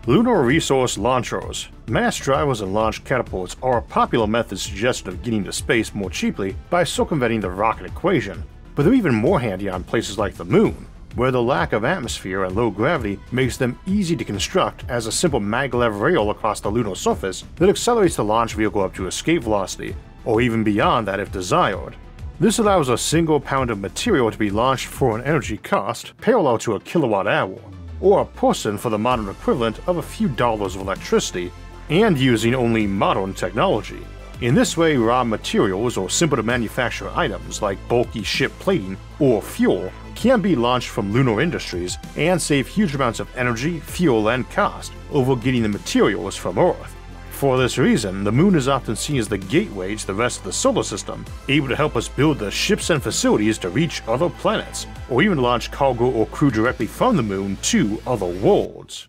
Lunar resource launchers. Mass drivers and launch catapults are a popular method suggested of getting to space more cheaply by circumventing the rocket equation, but they're even more handy on places like the Moon, where the lack of atmosphere and low gravity makes them easy to construct as a simple maglev rail across the lunar surface that accelerates the launch vehicle up to escape velocity, or even beyond that if desired. This allows a single pound of material to be launched for an energy cost parallel to a kilowatt hour, or a person for the modern equivalent of a few dollars of electricity, and using only modern technology. In this way, raw materials or simple to manufacture items like bulky ship plating or fuel can be launched from lunar industries and save huge amounts of energy, fuel, and cost over getting the materials from Earth. For this reason, the Moon is often seen as the gateway to the rest of the solar system, able to help us build the ships and facilities to reach other planets, or even launch cargo or crew directly from the Moon to other worlds.